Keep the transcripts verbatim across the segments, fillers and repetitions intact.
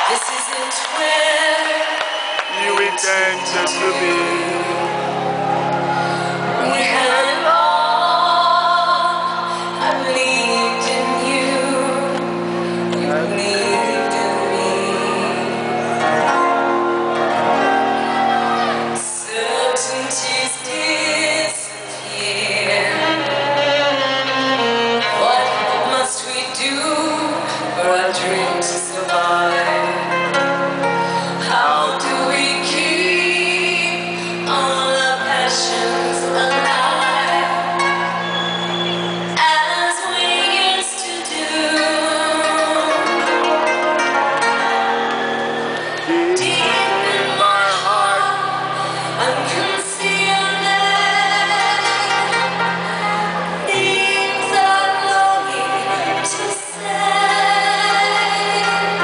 This isn't where you intended to be. we had it all. I believed in you. You believed in me. Certainties disappear. What must we do for our dreams to survive? How do we keep all our passions alive as we used to do? Deep in my heart, unconcealed things I'm longing to say.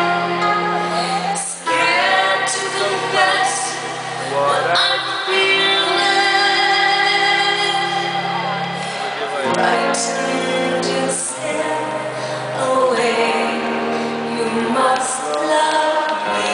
Scared to confess what I'm feeling. Frightened to step away. You must love me.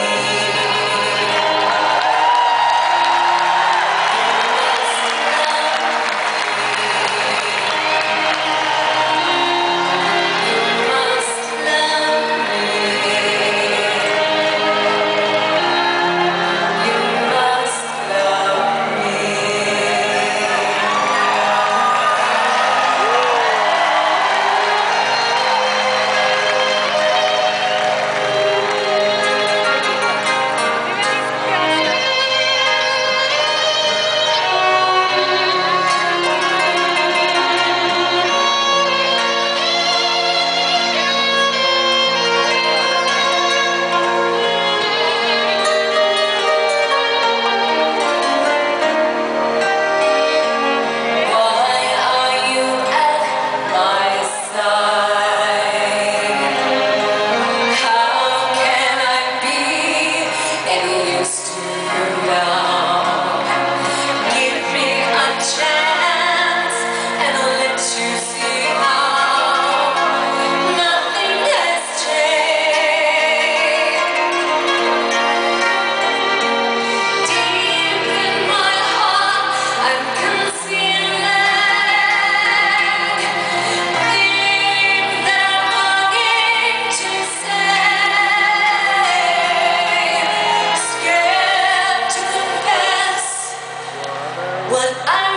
What I